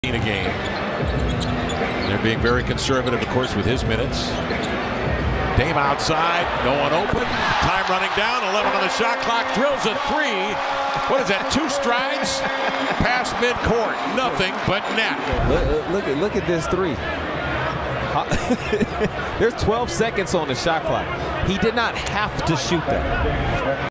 a game. They're being very conservative, of course, with his minutes. Dame outside, no one open. Time running down, 11 on the shot clock. Drills a three. What is that, 2 strides? Past midcourt, nothing but net. Look at this three. There's 12 seconds on the shot clock. He did not have to shoot that.